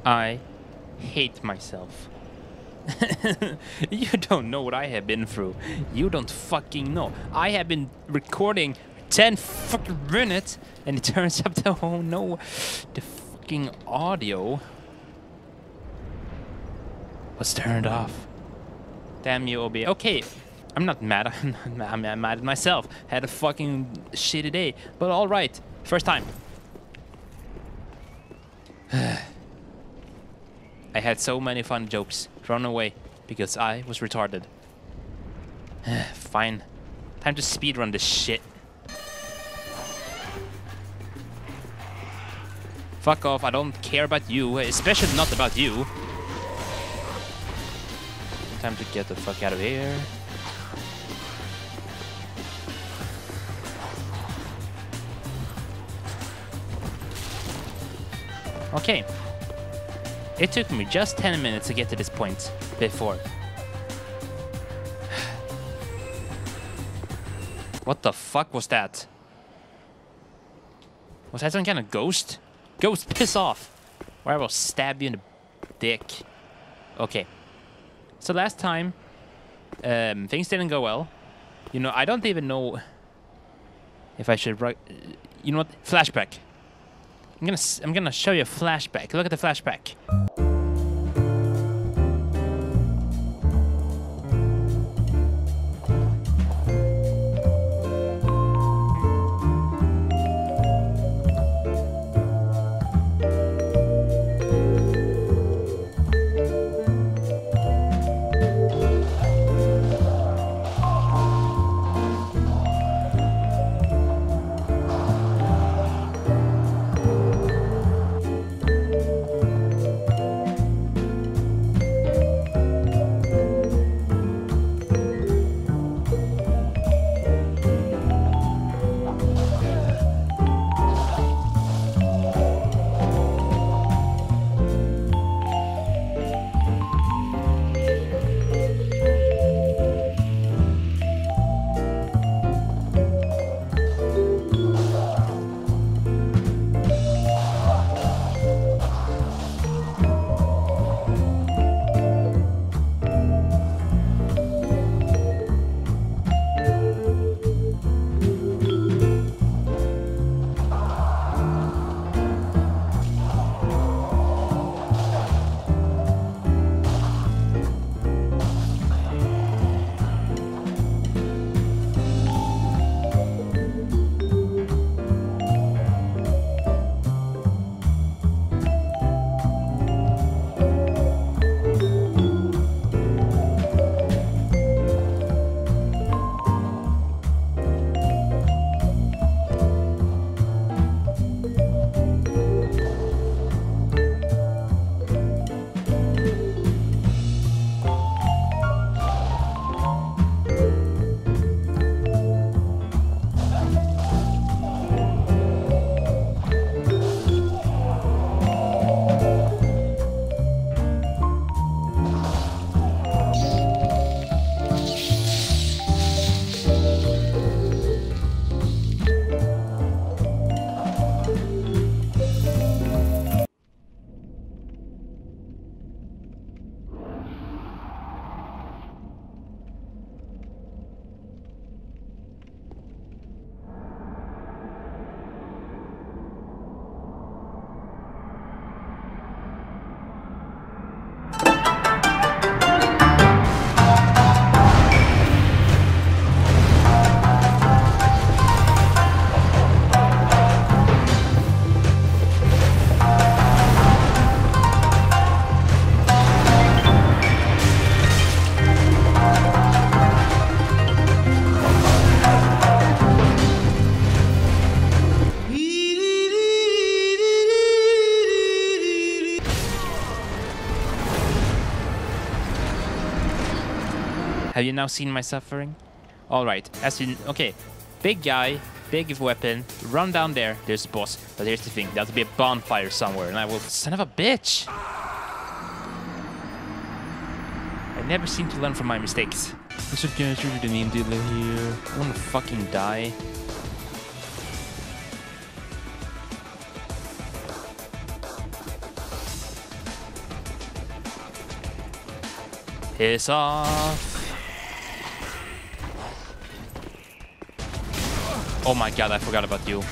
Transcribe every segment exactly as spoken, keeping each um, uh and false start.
I hate myself. You don't know what I have been through. You don't fucking know. I have been recording ten fucking minutes and it turns up to, oh no, the fucking audio was turned off. Damn you, O B S. Okay, I'm not mad. I'm not mad. I'm mad at myself. Had a fucking shitty day, but all right. First time. I had so many fun jokes thrown away because I was retarded. Fine. Time to speedrun this shit. Fuck off, I don't care about you, especially not about you. Time to get the fuck out of here. Okay. It took me just ten minutes to get to this point before. What the fuck was that? Was that some kind of ghost? Ghost, piss off! Or I will stab you in the dick. Okay. So last time, um, things didn't go well. You know, I don't even know if I should write. You know what? Flashback. I'm gonna, I'm gonna show you a flashback. Look at the flashback. Have you now seen my suffering? Alright, as you... Okay, big guy, big weapon, run down there, there's the boss. But here's the thing, there'll be a bonfire somewhere, and I will... Son of a bitch! I never seem to learn from my mistakes. What's up guys, you're the name dealer here. I wanna fucking die. Piss off. Oh my god, I forgot about you.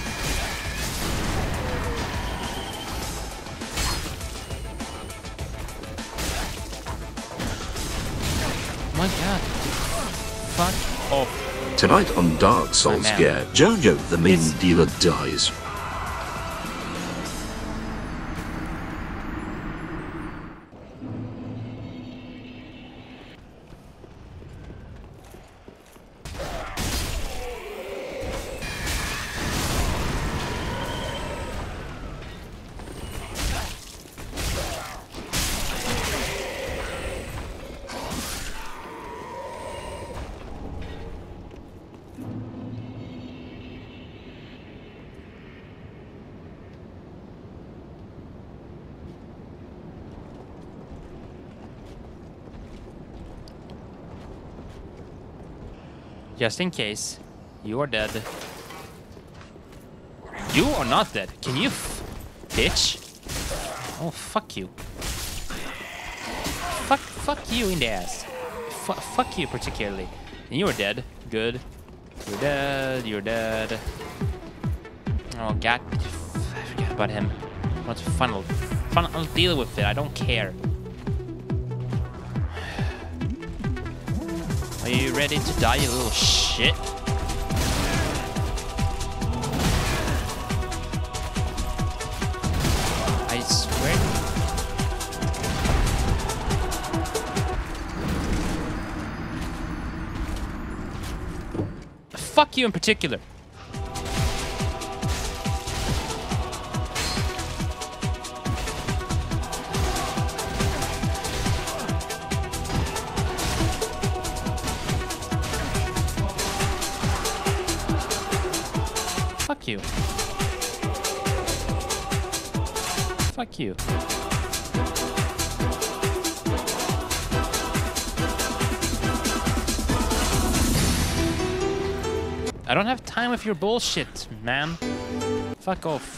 Oh my god. Fuck off. Tonight on Darksouls Oh, gear, JoJo, the main It's- dealer, dies. Just in case, you are dead. You are not dead. Can you, f bitch? Oh, fuck you. Fuck, fuck you in the ass. F fuck you particularly. And you are dead. Good. You're dead. You're dead. Oh god, I forgot about him. What's funnel? Funnel. I'll deal with it. I don't care. Are you ready to die, you little shit? I swear. Fuck you in particular. Fuck you. Fuck you. I don't have time with your bullshit, man. Fuck off.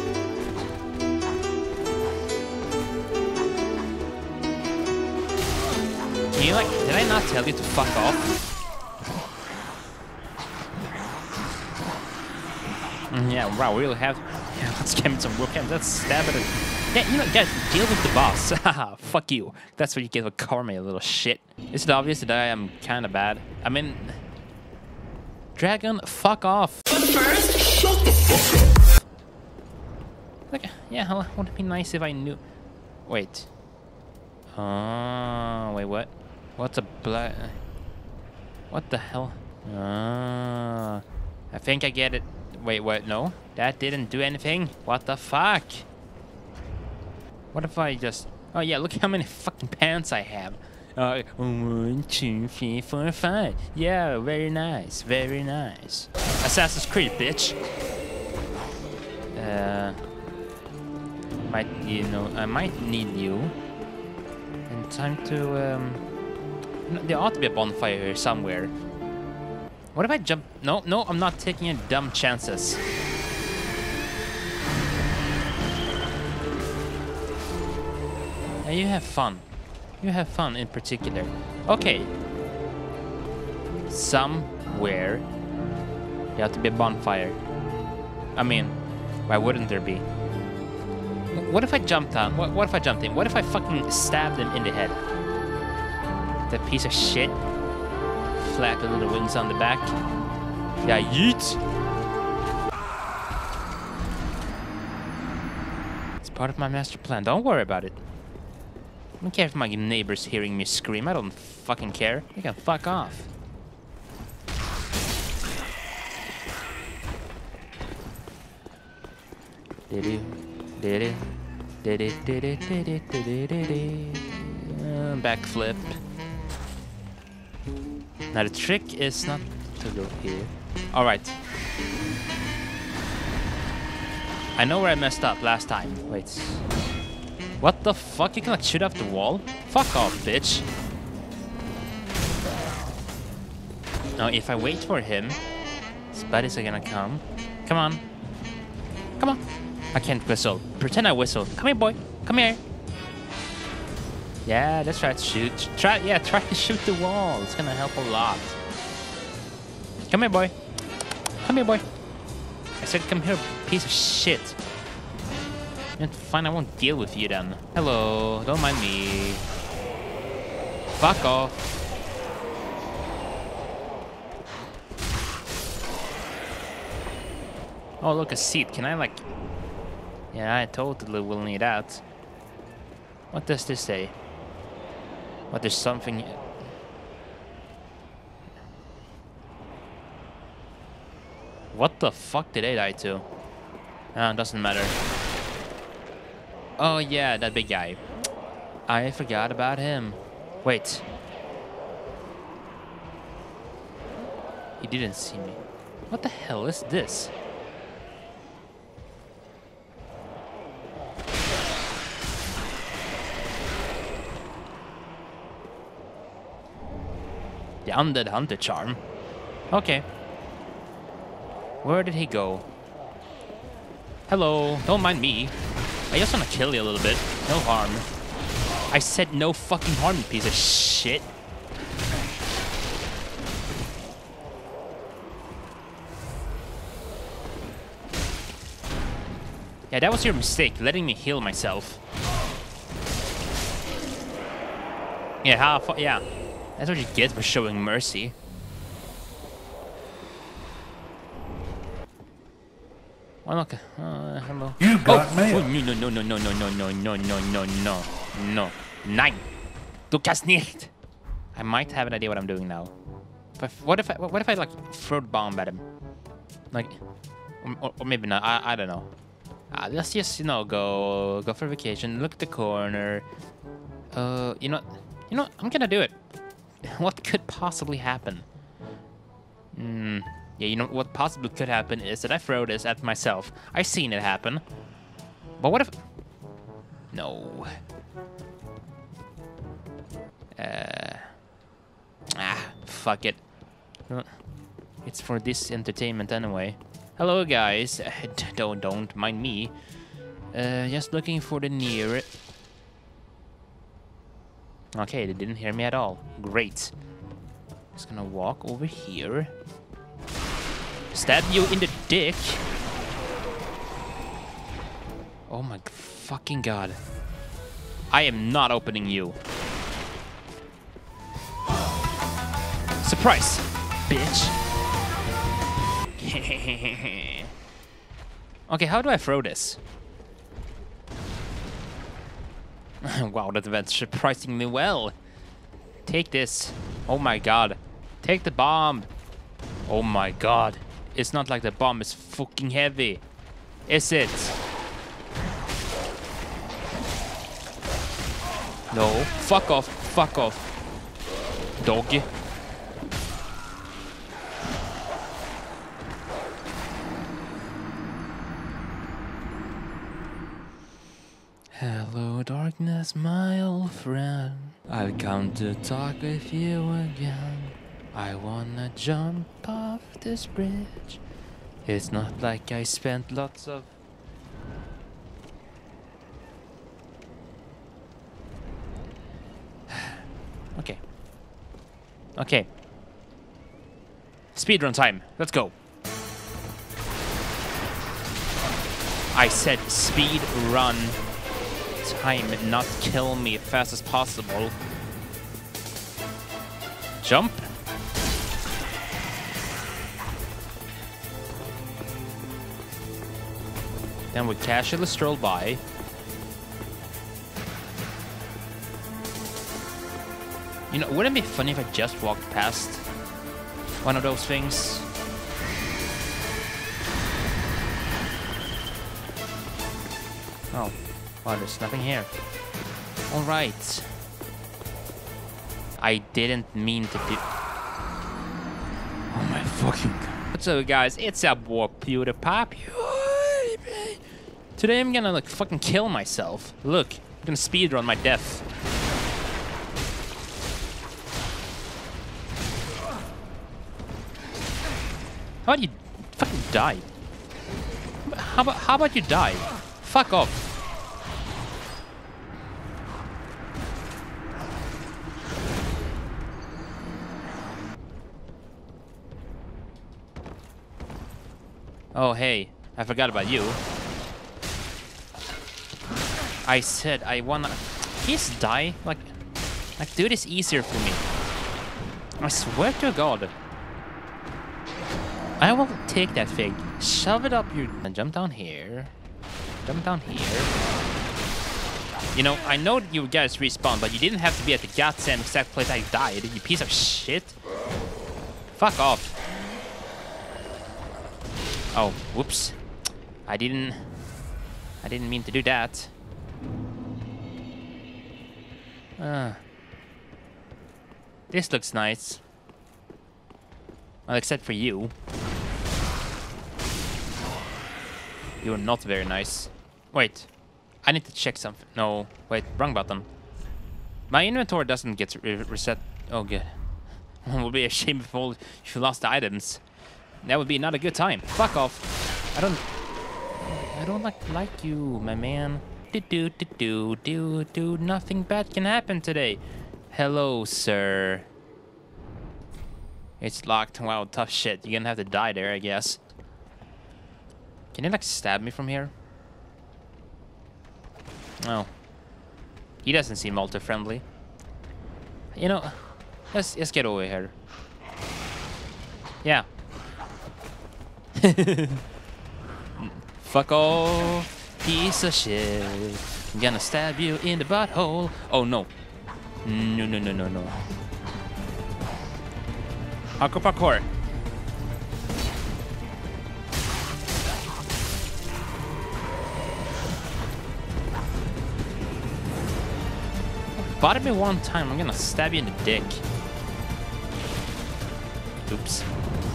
Can you like, did I not tell you to fuck off? Yeah, wow, we really have. Yeah, let's get him some work. Let's stab at it. Yeah, you know, guys, deal with the boss. Haha, fuck you. That's what you get with karma, you little shit. Is it obvious that I am kind of bad? I mean, Dragon, fuck off. But first, shut the fuck up. Like, yeah, well, would it be nice if I knew? Wait. Oh, wait, what? What's a black? What the hell? Ah, I think I get it. Wait, what? No, that didn't do anything. What the fuck? What if I just... Oh yeah, look how many fucking pants I have. Uh, one, two, three, four, five. Yeah, very nice, very nice. Assassin's Creed, bitch. Uh, might you know? I might need you. And time to um. There ought to be a bonfire here somewhere. What if I jump? No, no, I'm not taking any dumb chances. Now you have fun. You have fun in particular. Okay. Somewhere there have to be a bonfire. I mean, why wouldn't there be? What if I jumped down? What, what if I jumped in? What if I fucking stabbed him in the head? That piece of shit. Flap the little wings on the back. Yeah, yeet! It's part of my master plan. Don't worry about it. I don't care if my neighbor's hearing me scream. I don't fucking care. They can fuck off. Did it? Did it? Did it? Did it? Did it? Did it? Did it? Uh, backflip. Now the trick is not to go here. All right. I know where I messed up last time. Wait. What the fuck? You can like shoot off the wall? Fuck off, bitch. Now if I wait for him, his buddies are gonna come. Come on. Come on. I can't whistle. Pretend I whistle. Come here, boy. Come here. Yeah, let's try to shoot. Try, yeah, try to shoot the wall. It's gonna help a lot. Come here, boy. Come here, boy. I said come here, piece of shit. Yeah, fine, I won't deal with you then. Hello, don't mind me. Fuck off. Oh, look, a seat. Can I, like... Yeah, I totally will need that. What does this say? What, there's something... What the fuck did I die to? Ah, it doesn't matter. Oh, yeah, that big guy. I forgot about him. Wait. He didn't see me. What the hell is this? The undead hunter charm. Okay. Where did he go? Hello, don't mind me. I just want to kill you a little bit. No harm. I said no fucking harm, you piece of shit. Yeah, that was your mistake, letting me heal myself. Yeah, how fu- yeah. That's what you get for showing mercy. Oh, look. Uh, hello. You got oh. mail. Oh, no, no, no, no, no, no, no, no, no, no, no, no. Nein. Du kannst nicht. I might have an idea what I'm doing now. But what if I, what if I like throw the bomb at him? Like, or, or maybe not. I, I don't know. Uh, let's just, you know, go, go for vacation. Look at the corner. Uh, you know, you know, I'm gonna do it. What could possibly happen? Hmm. Yeah, you know what possibly could happen is that I throw this at myself. I've seen it happen. But what if... No. Uh... Ah, fuck it. It's for this entertainment anyway. Hello, guys. Don't, don't mind me. Uh, just looking for the nearest... Okay, they didn't hear me at all. Great. Just gonna walk over here. Stab you in the dick. Oh my fucking god. I am not opening you. Surprise, bitch. Okay, how do I throw this? Wow, that went surprisingly well. Take this. Oh my god. Take the bomb. Oh my god. It's not like the bomb is fucking heavy. Is it? No. Fuck off. Fuck off. Doggy. Hello, darkness, my old friend. I've come to talk with you again. I wanna jump off this bridge. It's not like I spent lots of... Okay. Okay. Speedrun time. Let's go. I said speed run time, not kill me as fast as possible. Jump. Then we casually stroll by. You know, wouldn't it be funny if I just walked past one of those things? Oh, well, there's nothing here. All right. I didn't mean to do... Oh my fucking god. What's up, guys? It's a boy, PewDiePie. Today I'm gonna like fucking kill myself. Look, I'm gonna speedrun my death. How about you fucking die? How about how about you die? Fuck off. Oh, hey. I forgot about you. I said I wanna... Please die. Like, like, do this easier for me. I swear to God. I will take that fig. Shove it up your... And jump down here. Jump down here. You know, I know you guys respawn, but you didn't have to be at the goddamn exact place I died, you piece of shit. Fuck off. Oh, whoops. I didn't... I didn't mean to do that. Uh, this looks nice. Well, except for you. You're not very nice. Wait. I need to check something. No, wait, wrong button. My inventory doesn't get re reset. Oh, good. It would be a shame if, all, if you lost the items. That would be not a good time. Fuck off. I don't... I don't like like you, my man. Do do do do do do. Nothing bad can happen today. Hello, sir. It's locked. Wow, tough shit. You're gonna have to die there, I guess. Can you like stab me from here? Oh. He doesn't seem ultra-friendly. You know, let's, let's get over here. Yeah. Fuck off, piece of shit. I'm gonna stab you in the butthole. Oh, no. No, no, no, no, no. Parkour, parkour. Bother me one time, I'm gonna stab you in the dick. Oops.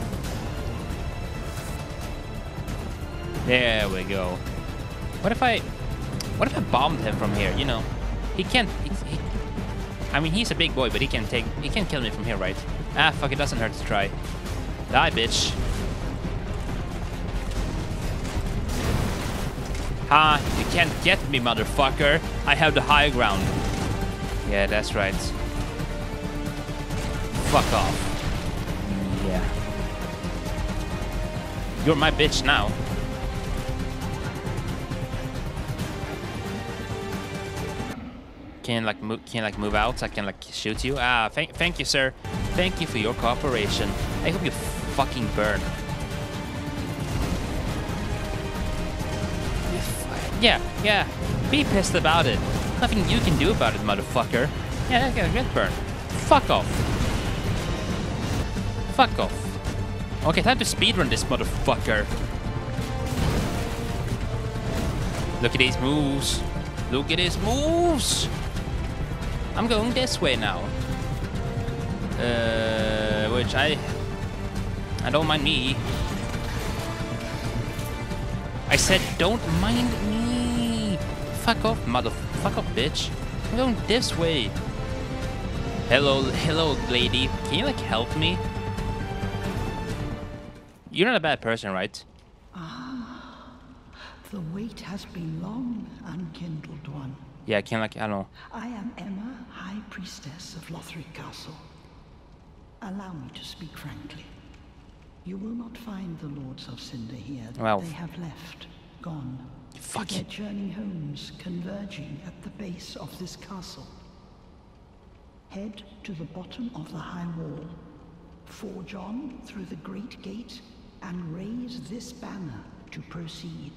There we go. What if I... What if I bombed him from here, you know? He can't... He, he, I mean, he's a big boy, but he can take... He can't kill me from here, right? Ah, fuck, it doesn't hurt to try. Die, bitch. Ha, you can't get me, motherfucker. I have the high ground. Yeah, that's right. Fuck off. Yeah. You're my bitch now. Can like move? Can like move out? So I can like shoot you? Ah, thank, thank you, sir. Thank you for your cooperation. I hope you fucking burn. Yeah, yeah. Be pissed about it. Nothing you can do about it, motherfucker. Yeah, that's gonna get burned. Fuck off. Fuck off. Okay, time to speedrun this motherfucker. Look at these moves. Look at his moves. I'm going this way now. Uh, which I... I don't mind me. I said don't mind me. Fuck off, motherfucker. Fuck off, bitch. I'm going this way. Hello, hello, lady. Can you, like, help me? You're not a bad person, right? Ah, the wait has been long, unkindled one. Yeah, I can, like, I don't know. I am Emma, High Priestess of Lothric Castle. Allow me to speak frankly. You will not find the Lords of Cinder here. Well, they have left, gone. Fuck. Their journey homes converging at the base of this castle. Head to the bottom of the high wall, forge on through the great gate, and raise this banner to proceed.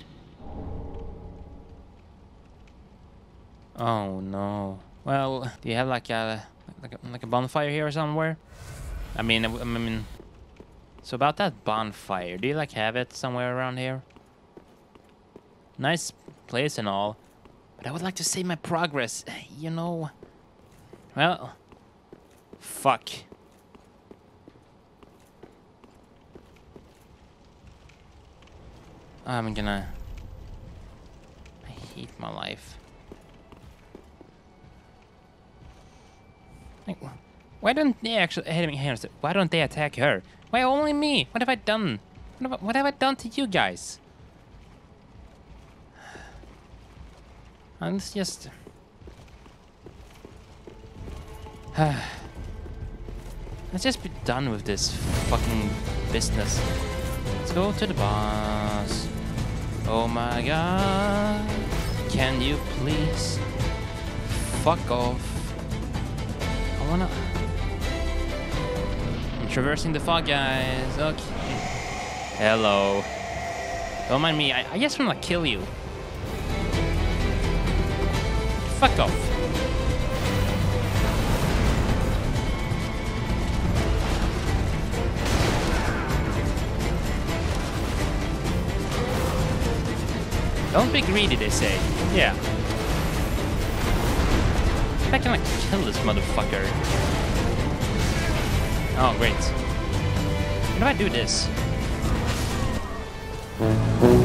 Oh no. Well, do you have like a like a, like a bonfire here or somewhere? I mean, I, I mean. So about that bonfire, do you like have it somewhere around here? Nice place and all, but I would like to see my progress, you know. Well, fuck. I'm gonna... I hate my life. Like, why don't they actually... Why don't they attack her? Why only me? What have I done? What have I, what have I done to you guys? And it's just... Let's just be done with this fucking business. Let's go to the boss. Oh my god. Can you please fuck off? I wanna... I'm traversing the fog, guys. Okay. Hello. Don't mind me. I, I just wanna kill you. Fuck off. Don't be greedy, they say. Yeah. I can like kill this motherfucker. Oh, great. How do I do this?